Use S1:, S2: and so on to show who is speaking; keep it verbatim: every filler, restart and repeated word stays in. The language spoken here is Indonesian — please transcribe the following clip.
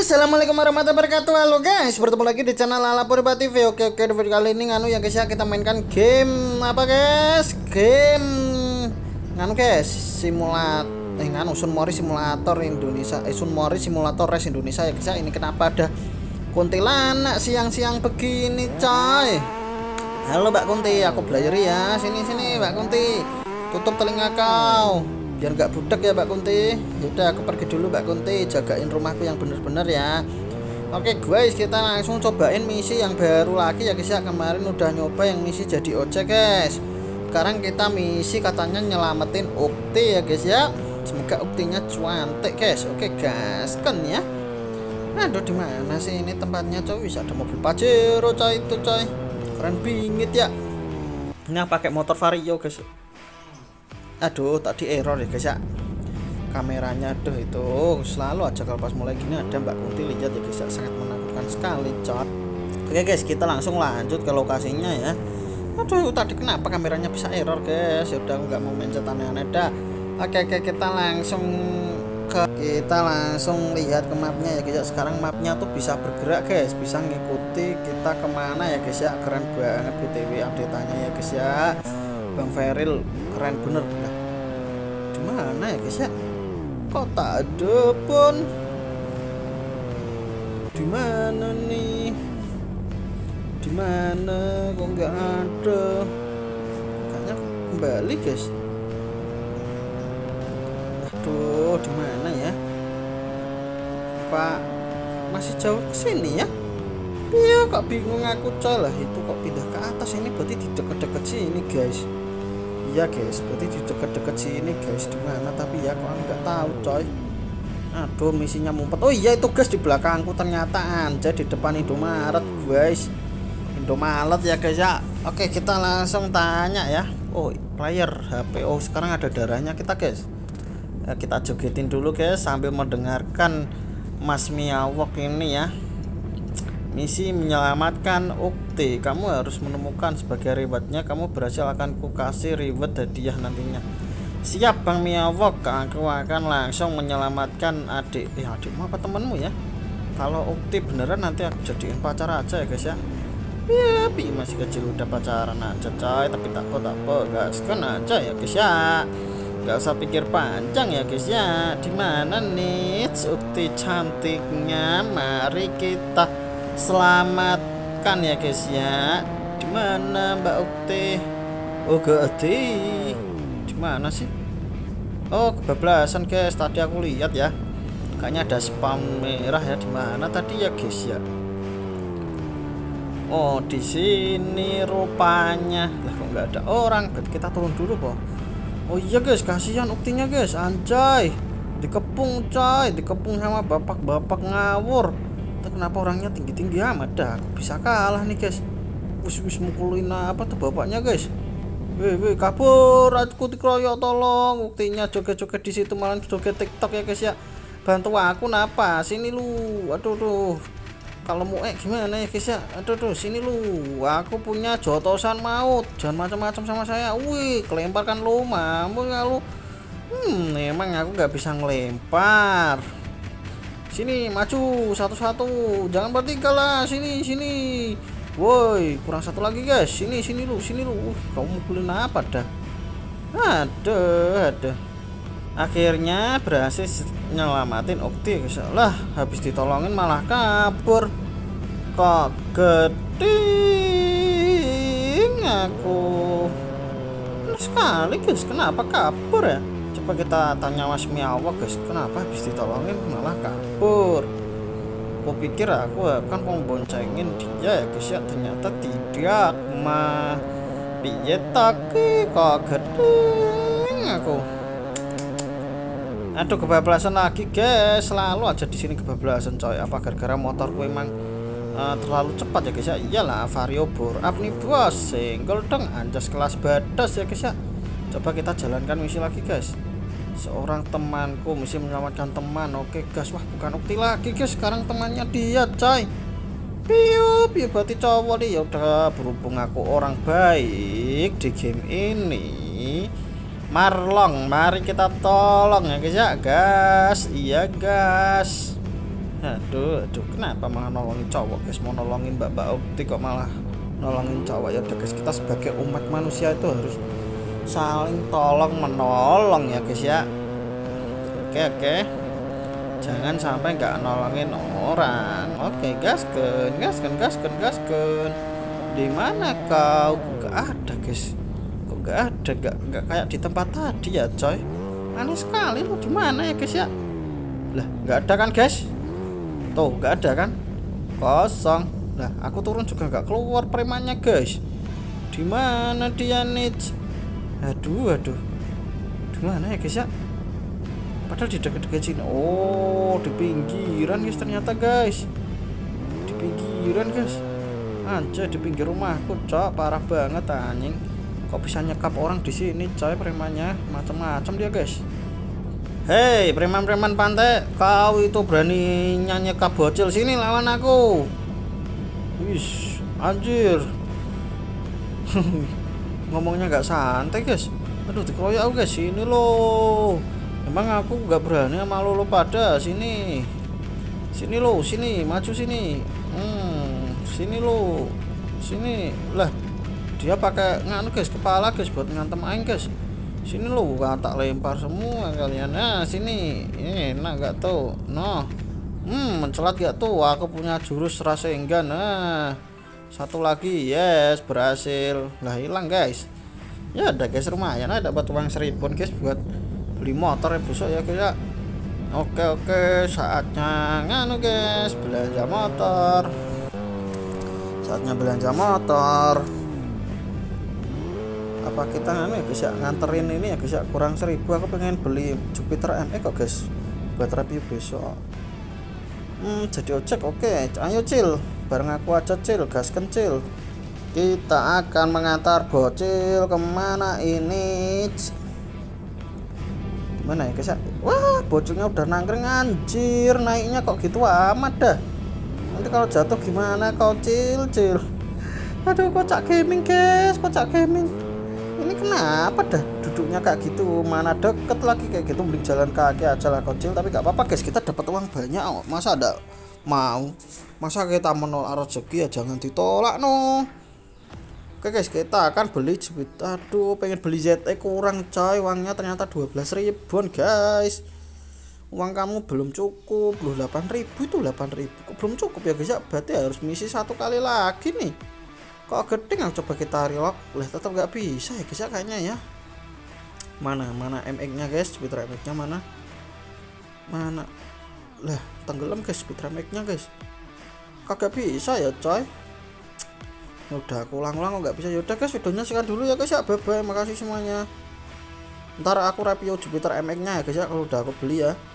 S1: Assalamualaikum warahmatullahi wabarakatuh. Halo guys, bertemu lagi di channel Lala Purba T V. Oke oke, di video kali ini nganu ya guys ya, kita mainkan game apa guys? Game nganu guys, simulat eh nganu Sunmori Simulator Indonesia. Eh Sunmori Simulator Race Indonesia ya guys ya. Ini kenapa ada kuntilanak siang-siang begini coy? Halo Mbak Kunti, aku belajar ya. Sini sini Mbak Kunti. Tutup telinga kau biar nggak budak ya Mbak Kunti. Yaudah aku pergi dulu Mbak Kunti, jagain rumahku yang bener-bener ya. Oke guys, kita langsung cobain misi yang baru lagi ya guys ya. Kemarin udah nyoba yang misi jadi ojek guys. Sekarang kita misi katanya nyelamatin ukti ya guys ya. Semoga uktinya cuantik guys. Oke gas kan ya. Aduh di mana sih ini tempatnya coy? Bisa ada mobil Pajero coy itu coy. Keren bingit ya. Ini pakai motor Vario guys. Aduh tadi error ya guys ya, kameranya aduh itu selalu aja kalau pas mulai gini ada Mbak Kunti lihat ya guys ya, sangat menakutkan sekali coy. Oke guys, kita langsung lanjut ke lokasinya ya. Aduh tadi kenapa kameranya bisa error guys? Ya udah nggak mau mencet aneh-aneh dah. Oke oke, kita langsung ke kita langsung lihat ke mapnya ya guys ya. Sekarang mapnya tuh bisa bergerak guys, bisa ngikuti kita kemana ya guys ya. Keren banget B T W update-nya ya guys ya. Bang Feril keren bener. Nah, dimana ya guys ya? Kok tak ada pun? Dimana nih? Dimana? Kok nggak ada? Kayaknya kembali guys. Aduh, dimana ya? Apa masih jauh ke sini ya? Iya, kok bingung aku coy lah. Itu kok pindah ke atas, ini berarti di deket-deket sini guys. Iya guys, berarti di deket-deket sini guys. Dimana tapi ya kok nggak tahu coy. Aduh misinya mumpet. Oh iya itu guys, di belakangku ternyata anjay di depan Indomaret guys. Indomaret ya guys ya. Oke kita langsung tanya ya. Oh player H P. Oh sekarang ada darahnya kita guys ya, kita jogetin dulu guys sambil mendengarkan Mas Miawok ini ya. Misi menyelamatkan ukti, kamu harus menemukan sebagai rewardnya kamu berhasil akan ku kasih reward hadiah nantinya. Siap Bang Miawok, aku akan langsung menyelamatkan adik eh adikmu apa temenmu ya. Kalau ukti beneran nanti aku jadiin pacar aja ya guys ya. Ya pi masih kecil udah pacaran aja coy, tapi tak apa tak apa gaskan aja ya guys ya. Gak usah pikir panjang ya guys ya. Dimana nih ukti cantiknya, mari kita selamatkan ya guys ya. Dimana Mbak Ukti? Oh gak ada. Dimana sih? Oh kebablasan guys, tadi aku lihat ya, kayaknya ada spam merah ya. Dimana tadi ya guys ya? Oh di sini rupanya. Lah kok nggak ada orang? Berarti kita turun dulu boh. Oh iya guys, kasihan uktinya guys, anjay dikepung coy, dikepung sama bapak-bapak ngawur. Kenapa orangnya tinggi-tinggi amat dah? Aku bisa kalah nih guys. Wis wis mukulin apa tuh bapaknya guys. Weh weh kabur, aku dikeroyok tolong. Buktinya joget-joget di situ malah joget TikTok ya guys ya. Bantu aku napa? Sini lu. Aduh tuh. Kalau mau eh gimana ya guys ya? Aduh tuh sini lu. Aku punya jotosan maut. Jangan macam-macam sama saya. Wih, kelemparkan lu, mampu enggak lu? Hmm, emang aku nggak bisa ngelempar. Sini maju satu-satu, jangan bertiga lah. Sini sini, woi kurang satu lagi guys. Sini sini lu, sini lu. Uh, kamu mukulin apa dah? Ada ada. Akhirnya berhasil nyelamatin ukti guys. Lah habis ditolongin malah kabur. Kok geding aku. Enak sekali guys, kenapa kabur ya? Coba kita tanya Mas Miawok guys, kenapa habis ditolongin malah kabur. Aku pikir aku akan memboncengin dia ya guys ya, ternyata tidak mah. Piye taki kok gedeng aku. Aduh kebablasan lagi guys, selalu aja di sini kebablasan coy. Apa gara-gara motorku emang uh, terlalu cepat ya guys ya? Iyalah Vario bore up nih bos, single dong anjas kelas badas ya guys ya. Coba kita jalankan misi lagi guys. Seorang temanku misi menyelamatkan teman. Oke guys, wah bukan ukti lagi guys, sekarang temannya dia coy. Piu piu berarti cowok nih. Ya udah, berhubung aku orang baik di game ini, Marlong, mari kita tolong ya guys ya, gas. Iya gas. aduh aduh kenapa malah nolongin cowok guys, mau nolongin mbak-mbak optik kok malah nolongin cowok. Ya udah guys, kita sebagai umat manusia itu harus saling tolong menolong ya guys ya. Oke oke, jangan sampai nggak nolongin orang. Oke, gasken gasken gasken gasken. Di mana kau? Nggak ada guys, kok nggak ada, nggak nggak kayak di tempat tadi ya coy, aneh sekali. Lu di mana ya guys ya? Lah nggak ada kan guys, tuh nggak ada kan, kosong. Lah aku turun juga nggak keluar premannya guys. Di mana dia nih? Aduh aduh, di mana ya guys ya? Padahal di dekat-dekat sini. Oh, di pinggiran guys ternyata guys, di pinggiran guys. Anjay, di pinggir rumahku cok, parah banget anjing. Kok bisa nyekap orang di sini coy, premannya macam-macam dia guys. Hei preman-preman pantai, kau itu berani nyekap bocil sini lawan aku. Wis anjir. Ngomongnya nggak santai guys. Aduh dikeroyok aku guys, sini loh. Emang aku nggak berani sama lo, lo pada sini. Sini lo, sini maju sini. Hmm, sini lo, sini lah. Dia pakai nganu guys, kepala guys buat ngantem aing guys. Sini lo, gak tak lempar semua kalian. Nah sini, enak gak tuh? Noh, hmm mencelat gak tuh? Aku punya jurus Rasengan. Nah satu lagi, yes berhasil. Lah hilang guys. Ya ada guys, lumayan ada dapat uang seribuan guys buat beli motor ya busuk ya guys ya. Oke oke, saatnya nganu guys, belanja motor. Saatnya belanja motor. Apa kita nganu ya guys ya, nganterin ini ya guys ya, kurang seribu. Aku pengen beli Jupiter M X kok guys buat review besok. Hmm jadi ojek. Oke ayo cil, bareng aku aja cil, gas kencil. Kita akan mengantar bocil kemana ini? Mana ya guys ya? Wah bocilnya udah nangkring anjir, naiknya kok gitu amat dah. Nanti kalau jatuh gimana kau cil cil? Aduh kocak gaming guys, kocak gaming. Ini kenapa dah duduknya kayak gitu, mana deket lagi kayak gitu. Mending jalan kaki aja lah kocil. Tapi gak apa-apa guys, kita dapat uang banyak. Masa ada mau, masa kita menolak rezeki ya jangan ditolak no. Oke guys, kita akan beli Jupiter. Aduh pengen beli Z E kurang coy, uangnya ternyata dua belas ribuan guys. Uang kamu belum cukup loh, delapan ribu itu delapan ribu kok belum cukup ya guys ya. Berarti harus misi satu kali lagi nih. Kok gedeng, aku coba kita relock. Lah tetap nggak bisa ya guys ya kayaknya ya. Mana mana M X nya guys, Jupiter M X nya mana? Mana? Lah tenggelam guys Jupiter M X nya guys. Kagak bisa ya coy. Udah aku ulang-ulang kok nggak bisa. Yaudah guys, videonya sekian dulu ya guys ya. Bye bye, makasih semuanya. Ntar aku review Jupiter M X nya ya guys ya kalau udah aku beli ya.